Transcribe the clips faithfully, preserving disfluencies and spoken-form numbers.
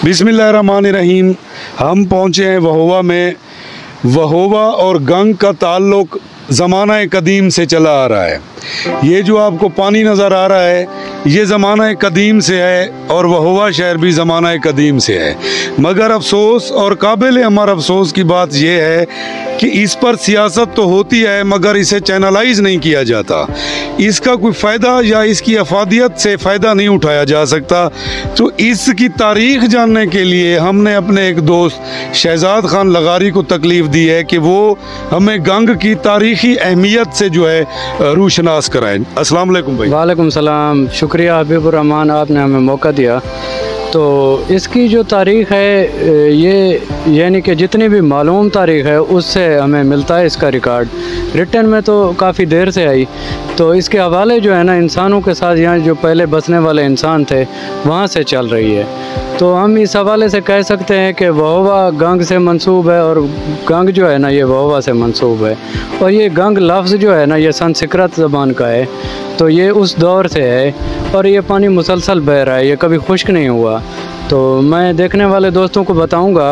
बिस्मिल्लाहिर्रहमानिर्रहीम। हम पहुँचे हैं वहोवा में। वहोवा और गंग का ताल्लुक़ ज़माना कदीम से चला आ रहा है। ये जो आपको पानी नज़र आ रहा है ये ज़माना कदीम से है और वहोवा शहर भी ज़माना कदीम से है। मगर अफसोस और काबिल अमर अफसोस की बात यह है कि इस पर सियासत तो होती है मगर इसे चैनलाइज नहीं किया जाता। इसका कोई फ़ायदा या इसकी अफादियत से फ़ायदा नहीं उठाया जा सकता। तो इसकी तारीख़ जानने के लिए हमने अपने एक दोस्त शहजाद खान लगारी को तकलीफ़ दी है कि वो हमें गंग की तारीख़ी अहमियत से जो है रूशनास कराएं। अस्सलाम वालेकुम भाई। वालेकुम सलाम। शुक्रिया हबीबुर रहमान, आपने हमें मौका दिया। तो इसकी जो तारीख़ है ये यानी कि जितनी भी मालूम तारीख़ है उससे हमें मिलता है इसका रिकॉर्ड। रिटर्न में तो काफ़ी देर से आई, तो इसके हवाले जो है ना इंसानों के साथ यहाँ जो पहले बसने वाले इंसान थे वहाँ से चल रही है। तो हम इस हवाले से कह सकते हैं कि वहोवा गंग से मंसूब है और गंग जो है ना ये वहोवा से मंसूब है। और ये गंग लफ्ज़ जो है ना ये संस्कृत ज़बान का है, तो ये उस दौर से है और ये पानी मुसलसल बह रहा है, ये कभी खुश्क नहीं हुआ। तो मैं देखने वाले दोस्तों को बताऊंगा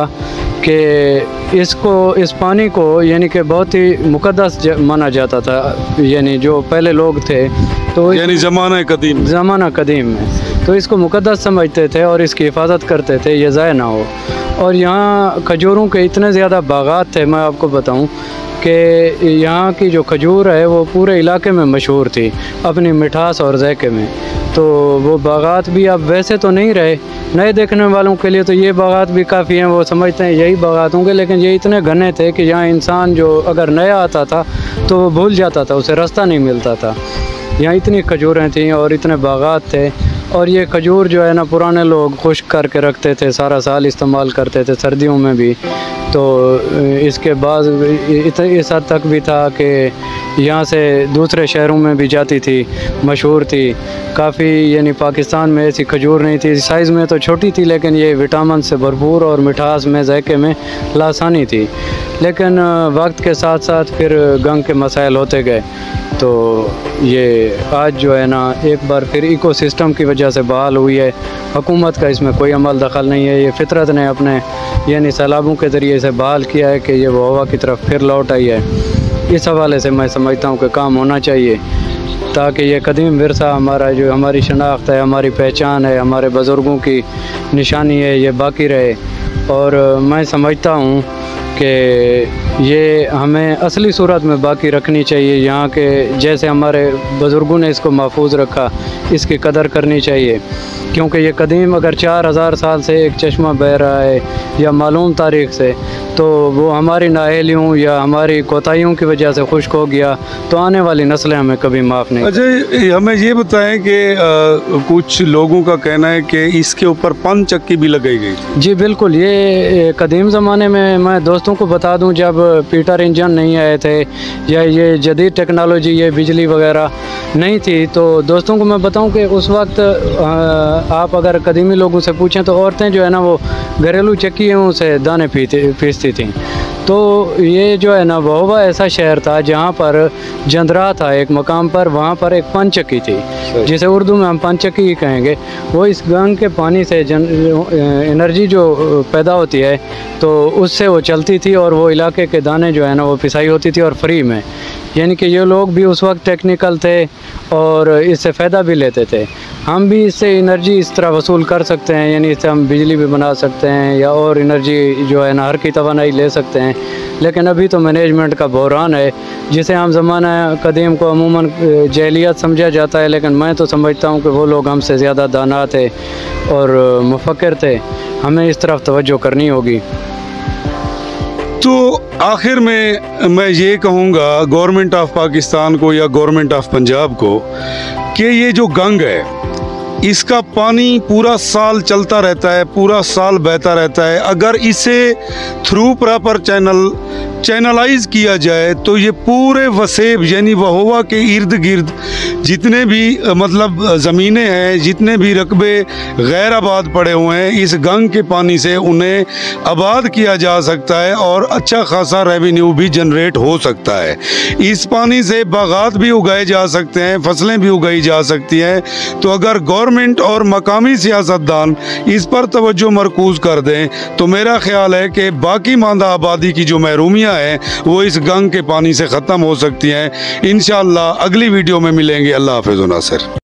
कि इसको इस पानी को यानी कि बहुत ही मुक़द्दस माना जाता था, यानी जो पहले लोग थे तो यानी ज़माना कदीम ज़माना कदीम में तो इसको मुक़द्दस समझते थे और इसकी हिफाजत करते थे, ये ज़ाय ना हो। और यहाँ खजूरों के इतने ज़्यादा बागात थे, मैं आपको बताऊं कि यहाँ की जो खजूर है वो पूरे इलाके में मशहूर थी अपनी मिठास और ज़ायके में। तो वो बागात भी अब वैसे तो नहीं रहे, नए देखने वालों के लिए तो ये बागात भी काफ़ी हैं, वो समझते हैं यही बागात होंगे, लेकिन ये इतने घने थे कि यहाँ इंसान जो अगर नया आता था तो वो भूल जाता था, उसे रास्ता नहीं मिलता था। यहाँ इतनी खजूरें थीं और इतने बागात थे। और ये खजूर जो है ना पुराने लोग खुश्क करके रखते थे, सारा साल इस्तेमाल करते थे, सर्दियों में भी। तो इसके बाद इस हद तक भी था कि यहाँ से दूसरे शहरों में भी जाती थी, मशहूर थी काफ़ी। यानी पाकिस्तान में ऐसी खजूर नहीं थी, साइज़ में तो छोटी थी लेकिन ये विटामिन से भरपूर और मिठास में ज़ायके में लासानी थी। लेकिन वक्त के साथ साथ फिर गंग के मसाइल होते गए, तो ये आज जो है ना एक बार फिर इकोसिस्टम की वजह से बहाल हुई है। हुकूमत का इसमें कोई अमल दखल नहीं है, ये फितरत ने अपने यानी सैलाबों के ज़रिए से बहाल किया है कि ये वहोवा की तरफ फिर लौट आई है। इस हवाले से मैं समझता हूँ कि काम होना चाहिए ताकि ये कदीम विरसा हमारा जो हमारी शनाख्त है, हमारी पहचान है, हमारे बुज़ुर्गों की निशानी है, ये बाकी रहे। और मैं समझता हूँ कि ये हमें असली सूरत में बाकी रखनी चाहिए। यहाँ के जैसे हमारे बुज़ुर्गों ने इसको महफूज रखा, इसकी कदर करनी चाहिए, क्योंकि ये कदीम अगर चार हज़ार साल से एक चश्मा बह रहा है या मालूम तारीख़ से, तो वो हमारी नाअहलियों या हमारी कोताहियों की वजह से खुश्क हो गया तो आने वाली नस्लें हमें कभी माफ़ नहीं। अच्छा, हमें ये बताएं कि कुछ लोगों का कहना है कि इसके ऊपर पन चक्की भी लगाई गई। जी बिल्कुल, ये कदीम ज़माने में मैं दोस्तों को बता दूं जब पीटर इंजन नहीं आए थे या ये जदीद टेक्नोलॉजी ये बिजली वगैरह नहीं थी, तो दोस्तों को मैं बताऊं कि उस वक्त आप अगर कदीमी लोगों से पूछें तो औरतें जो है ना वो घरेलू चक्कियों से दाने पीते पीसती थी। तो ये जो है ना वहोवा ऐसा शहर था जहाँ पर जंदरा था एक मकाम पर, वहाँ पर एक पंचक्की थी जिसे उर्दू में हम पंचक्की ही कहेंगे। वो इस गंग के पानी से जन एनर्जी जो पैदा होती है तो उससे वो चलती थी और वो इलाके के दाने जो है ना वो पिसाई होती थी और फ्री में। यानी कि ये लोग भी उस वक्त टेक्निकल थे और इससे फ़ायदा भी लेते थे। हम भी इससे एनर्जी इस तरह वसूल कर सकते हैं, यानी इससे हम बिजली भी बना सकते हैं या और एनर्जी जो है ना हर की तवानाई ले सकते हैं। लेकिन अभी तो मैनेजमेंट का बहरान है जिसे हम ज़माना कदीम को अमूमन जहलियत समझा जाता है, लेकिन मैं तो समझता हूँ कि वो लोग हमसे ज़्यादा दाना थे और मुफक्किर थे। हमें इस तरफ तवज्जो करनी होगी। तो आखिर में मैं ये कहूँगा गवर्नमेंट ऑफ पाकिस्तान को या गवर्नमेंट ऑफ पंजाब को कि ये जो गंग है इसका पानी पूरा साल चलता रहता है, पूरा साल बहता रहता है। अगर इसे थ्रू प्रॉपर चैनल चैनलाइज किया जाए तो ये पूरे वसेब यानी वहोवा के इर्द गिर्द जितने भी मतलब ज़मीनें हैं, जितने भी रकबे गैर आबाद पड़े हुए हैं, इस गंग के पानी से उन्हें आबाद किया जा सकता है और अच्छा खासा रेवेन्यू भी जनरेट हो सकता है। इस पानी से बागात भी उगाए जा सकते हैं, फसलें भी उगाई जा सकती हैं। तो अगर गवर्नमेंट गवर्नमेंट और मकामी सियासतदान इस पर तवज्जो मरकूज़ कर दें तो मेरा ख्याल है कि बाकी मांदा आबादी की जो महरूमियाँ हैं वो इस गंग के पानी से ख़त्म हो सकती हैं। इंशाअल्लाह अगली वीडियो में मिलेंगे। अल्लाह हाफ़िज़ व नासिर।